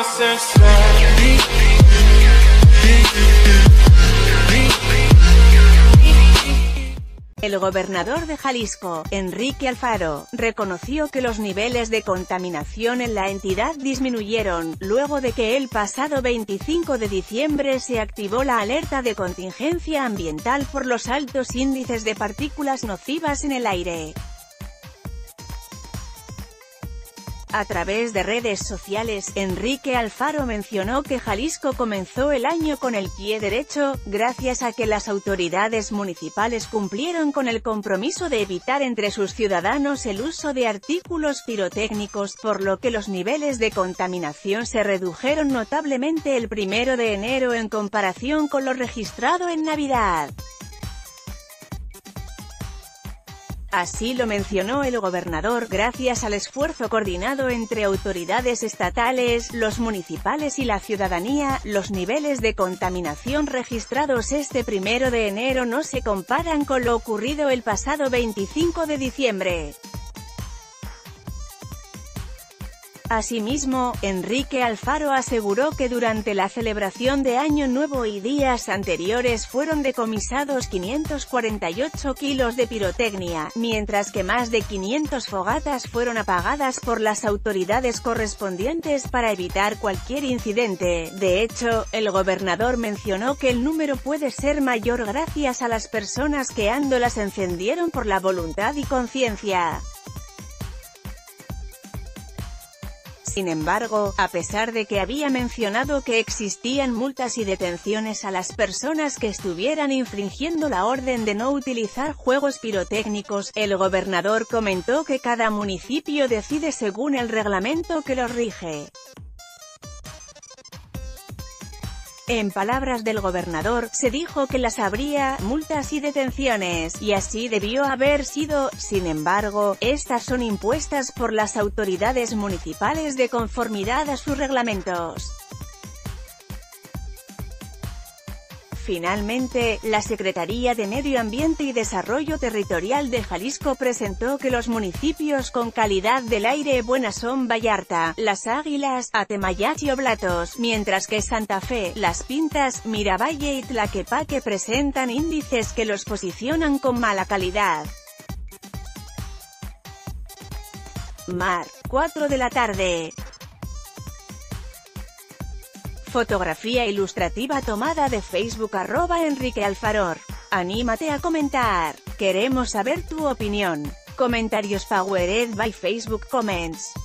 El gobernador de Jalisco, Enrique Alfaro, reconoció que los niveles de contaminación en la entidad disminuyeron, luego de que el pasado 25 de diciembre se activó la alerta de contingencia ambiental por los altos índices de partículas nocivas en el aire. A través de redes sociales, Enrique Alfaro mencionó que Jalisco comenzó el año con el pie derecho, gracias a que las autoridades municipales cumplieron con el compromiso de evitar entre sus ciudadanos el uso de artículos pirotécnicos, por lo que los niveles de contaminación se redujeron notablemente el 1 de enero en comparación con lo registrado en Navidad. Así lo mencionó el gobernador, gracias al esfuerzo coordinado entre autoridades estatales, los municipales y la ciudadanía, los niveles de contaminación registrados este 1 de enero no se comparan con lo ocurrido el pasado 25 de diciembre. Asimismo, Enrique Alfaro aseguró que durante la celebración de Año Nuevo y días anteriores fueron decomisados 548 kilos de pirotecnia, mientras que más de 500 fogatas fueron apagadas por las autoridades correspondientes para evitar cualquier incidente. De hecho, el gobernador mencionó que el número puede ser mayor gracias a las personas que las encendieron por la voluntad y conciencia. Sin embargo, a pesar de que había mencionado que existían multas y detenciones a las personas que estuvieran infringiendo la orden de no utilizar juegos pirotécnicos, el gobernador comentó que cada municipio decide según el reglamento que los rige. En palabras del gobernador, se dijo que las habría multas y detenciones, y así debió haber sido. Sin embargo, estas son impuestas por las autoridades municipales de conformidad a sus reglamentos. Finalmente, la Secretaría de Medio Ambiente y Desarrollo Territorial de Jalisco presentó que los municipios con calidad del aire buena son Vallarta, Las Águilas, Atemayac y Oblatos, mientras que Santa Fe, Las Pintas, Miravalle y Tlaquepaque presentan índices que los posicionan con mala calidad. Mar, 4 de la tarde. Fotografía ilustrativa tomada de Facebook @EnriqueAlfaror. Anímate a comentar. Queremos saber tu opinión. Comentarios powered by Facebook Comments.